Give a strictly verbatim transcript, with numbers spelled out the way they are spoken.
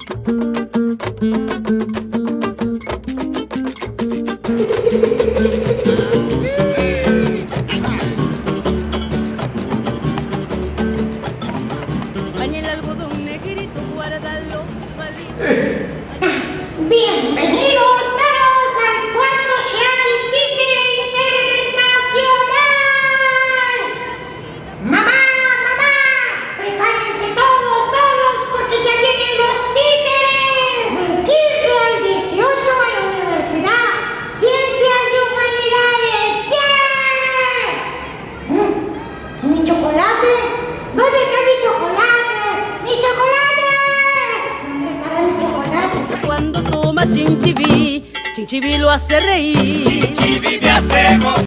Baña el algodón negrito, guarda los palitos. Bienvenidos todos al cuarto Shining Títere Internacional. Mamá, mamá, prepárense todos, todos, porque ya vienen los títeres. Del quince al dieciocho a la Universidad Ciencias y Humanidades. ¡Yeah! ¿Mm? ¿Mi chocolate? ¿Dónde está mi chocolate? ¡Mi chocolate! ¿Dónde estará mi chocolate? Cuando toma chinchibí, chinchibí lo hace reír. Chinchibí me hace gozar.